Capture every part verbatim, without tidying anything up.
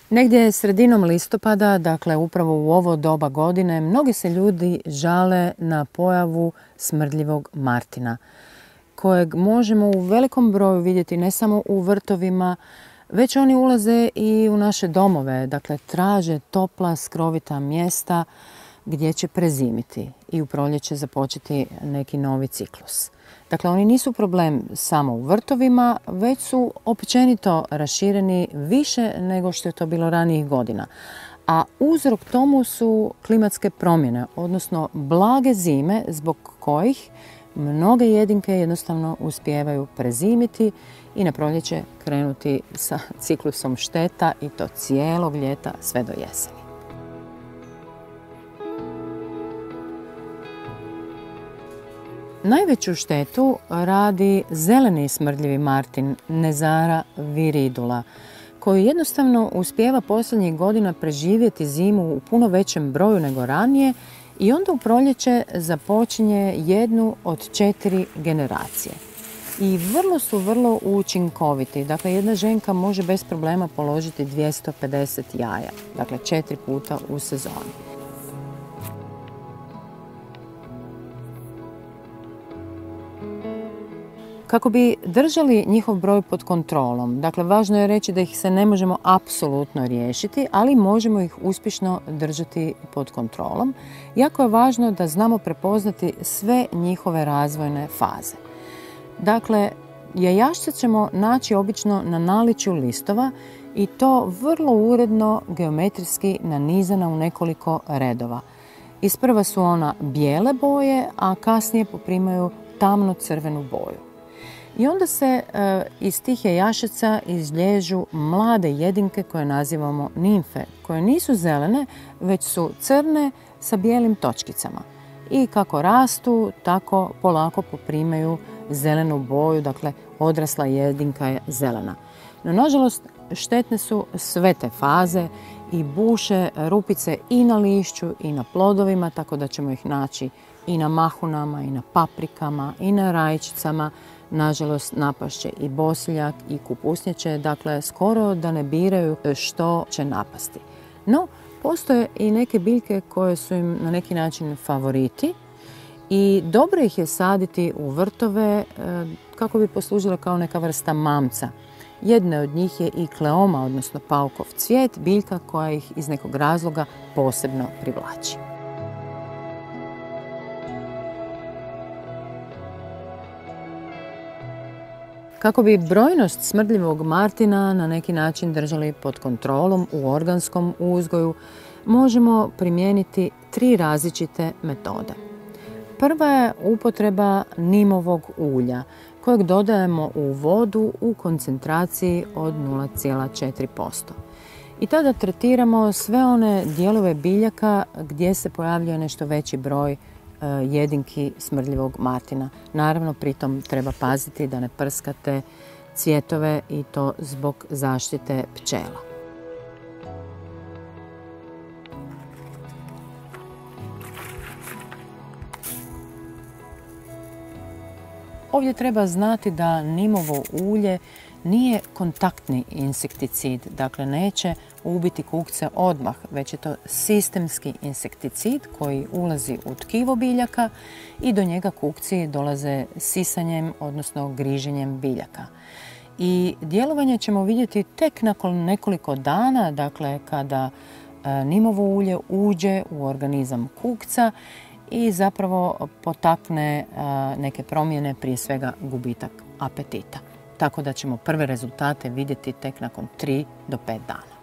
Negdje sredinom listopada, dakle upravo u ovo doba godine, mnogi se ljudi žale na pojavu smrdljivog martina, kojeg možemo u velikom broju vidjeti ne samo u vrtovima, već oni ulaze i u naše domove, dakle traže topla, skrovita mjesta gdje će prezimiti i u proljeće započeti neki novi ciklus. Dakle, oni nisu problem samo u vrtovima, već su općenito rašireni više nego što je to bilo ranijih godina. A uzrok tomu su klimatske promjene, odnosno blage zime zbog kojih mnoge jedinke jednostavno uspijevaju prezimiti i na proljeće krenuti sa ciklusom šteta i to cijelog ljeta sve do jeseni. Najveću štetu radi zeleni smrdljivi martin Nezzara viridula, koji jednostavno uspijeva posljednjih godina preživjeti zimu u puno većem broju nego ranije i onda u proljeće započinje jednu od četiri generacije. I vrlo su vrlo učinkoviti. Dakle, jedna ženka može bez problema položiti dvjesto pedeset jaja, dakle četiri puta u sezoni. Kako bi držali njihov broj pod kontrolom, dakle važno je reći da ih se ne možemo apsolutno riješiti, ali možemo ih uspješno držati pod kontrolom. Jako je važno da znamo prepoznati sve njihove razvojne faze. Dakle, jajašce ćemo naći obično na naličju listova i to vrlo uredno geometrijski nanizana u nekoliko redova. Isprva su ona bijele boje, a kasnije poprimaju tamno crvenu boju. I onda se e, iz tih jajašaca izliježu mlade jedinke koje nazivamo nimfe, koje nisu zelene, već su crne sa bijelim točkicama. I kako rastu, tako polako poprimaju zelenu boju, dakle odrasla jedinka je zelena. No, nažalost, štetne su sve te faze i buše rupice i na lišću i na plodovima, tako da ćemo ih naći i na mahunama, i na paprikama, i na rajčicama. Nažalost, napašće i bosiljak i kupusnjače, dakle skoro da ne biraju što će napasti. No, postoje i neke biljke koje su im na neki način favoriti i dobro ih je saditi u vrtove kako bi poslužile kao neka vrsta mamca. Jedna od njih je i kleoma, odnosno paukov cvijet, biljka koja ih iz nekog razloga posebno privlači. Kako bi brojnost smrdljivog martina na neki način držali pod kontrolom u organskom uzgoju, možemo primijeniti tri različite metode. Prva je upotreba nimovog ulja, kojeg dodajemo u vodu u koncentraciji od nula zarez četiri posto. I tada tretiramo sve one dijelove biljaka gdje se pojavljuje nešto veći broj jedinki smrdljivog martina. Naravno, pritom treba paziti da ne prskate cvjetove i to zbog zaštite pčela. Ovdje treba znati da nimovo ulje nije kontaktni insekticid, dakle neće ubiti kukce odmah, već je to sistemski insekticid koji ulazi u tkivo biljaka i do njega kukci dolaze sisanjem, odnosno griženjem biljaka. I djelovanje ćemo vidjeti tek nakon nekoliko dana, dakle kada nimovo ulje uđe u organizam kukca i zapravo potakne neke promjene, prije svega gubitak apetita. Tako da ćemo prve rezultate vidjeti tek nakon tri do pet dana.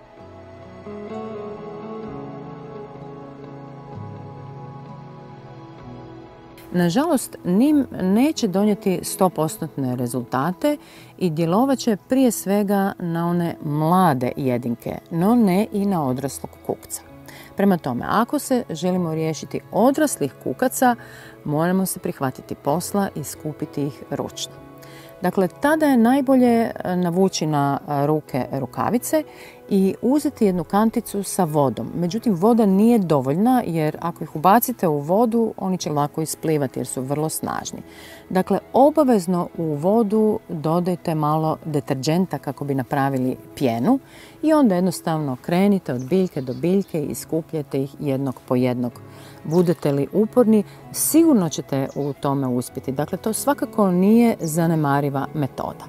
Nažalost, nim neće donijeti sto posto rezultate i djelovat će prije svega na one mlade jedinke, no ne i na odraslog kukca. Prema tome, ako se želimo riješiti odraslih kukaca, moramo se prihvatiti posla i skupiti ih ručno. Dakle, tada je najbolje navući na ruke rukavice i uzeti jednu kanticu sa vodom. Međutim, voda nije dovoljna jer ako ih ubacite u vodu, oni će lako isplivati jer su vrlo snažni. Dakle, obavezno u vodu dodajte malo deterdženta kako bi napravili pjenu i onda jednostavno krenite od biljke do biljke i skupljajte ih jednog po jednog. Budete li uporni, sigurno ćete u tome uspjeti. Dakle, to svakako nije zanemariva metoda.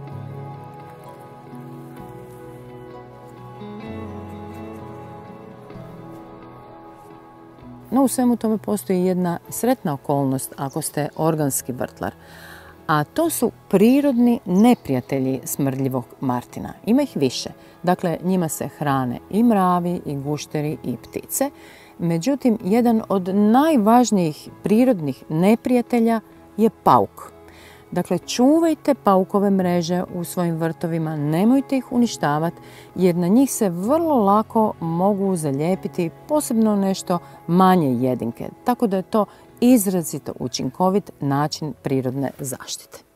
No, u svemu tome postoji jedna sretna okolnost ako ste organski vrtlar, a to su prirodni neprijatelji smrdljivog martina. Ima ih više. Dakle, njima se hrane i mravi, i gušteri, i ptice. Međutim, jedan od najvažnijih prirodnih neprijatelja je pauk. Dakle, čuvajte paukove mreže u svojim vrtovima, nemojte ih uništavati jer na njih se vrlo lako mogu zalijepiti posebno nešto manje jedinke. Tako da je to izrazito učinkovit način prirodne zaštite.